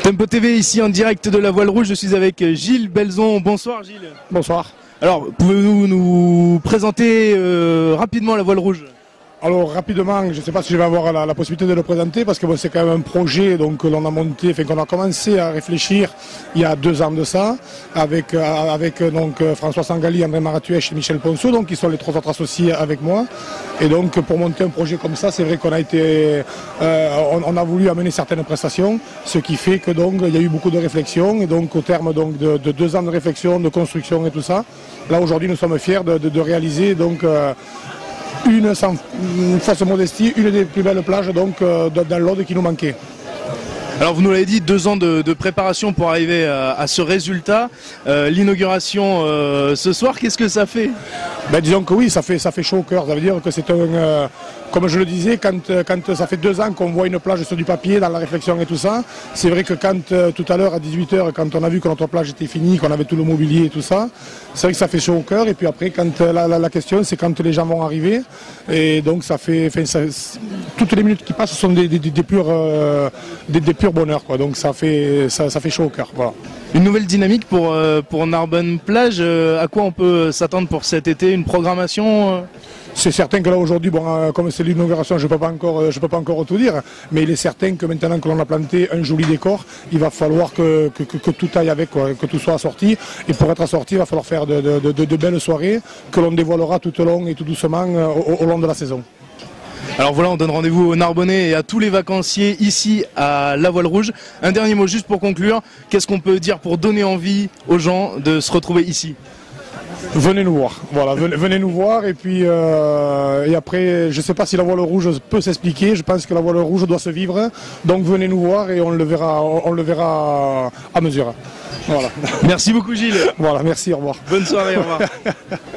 Tempo TV ici en direct de la Voile Rouge, je suis avec Gilles Belzon. Bonsoir Gilles. Bonsoir. Alors, pouvez-vous nous présenter rapidement la Voile Rouge? Alors rapidement, je ne sais pas si je vais avoir la possibilité de le présenter parce que bon, c'est quand même un projet que l'on a monté, qu'on a commencé à réfléchir il y a 2 ans de ça, avec François Sangali, André Maratuèche et Michel Ponceau, donc qui sont les 3 autres associés avec moi. Et donc pour monter un projet comme ça, c'est vrai qu'on a été, on a voulu amener certaines prestations, ce qui fait que donc il y a eu beaucoup de réflexions et donc au terme donc de 2 ans de réflexion, de construction et tout ça, là aujourd'hui nous sommes fiers de réaliser donc sans fausse modestie, une des plus belles plages donc, dans l'Aude qui nous manquait. Alors vous nous l'avez dit, 2 ans de préparation pour arriver à ce résultat. L'inauguration ce soir, qu'est-ce que ça fait? Disons que oui, ça fait chaud au cœur. Ça veut dire que c'est un... Comme je le disais, quand ça fait 2 ans qu'on voit une plage sur du papier, dans la réflexion et tout ça, c'est vrai que quand tout à l'heure à 18 h, quand on a vu que notre plage était finie, qu'on avait tout le mobilier et tout ça, c'est vrai que ça fait chaud au cœur. Et puis après, quand la question, c'est quand les gens vont arriver. Et donc ça fait... toutes les minutes qui passent sont des purs bonheur, quoi. Donc ça fait chaud au cœur. Voilà. Une nouvelle dynamique pour Narbonne Plage. À quoi on peut s'attendre pour cet été? Une programmation C'est certain que là aujourd'hui, bon, comme c'est l'inauguration, je peux pas encore tout dire, mais il est certain que maintenant que l'on a planté un joli décor, il va falloir que tout aille avec, quoi, que tout soit assorti. Et pour être assorti, il va falloir faire de belles soirées que l'on dévoilera tout au long et tout doucement au long de la saison. Alors voilà, on donne rendez-vous aux Narbonnais et à tous les vacanciers ici à la Voile Rouge. Un dernier mot juste pour conclure, qu'est-ce qu'on peut dire pour donner envie aux gens de se retrouver ici? Venez nous voir, voilà, venez nous voir et puis et après, je ne sais pas si la Voile Rouge peut s'expliquer, je pense que la Voile Rouge doit se vivre, donc venez nous voir et on le verra à mesure. Voilà. Merci beaucoup Gilles. Voilà, merci, au revoir. Bonne soirée, au revoir.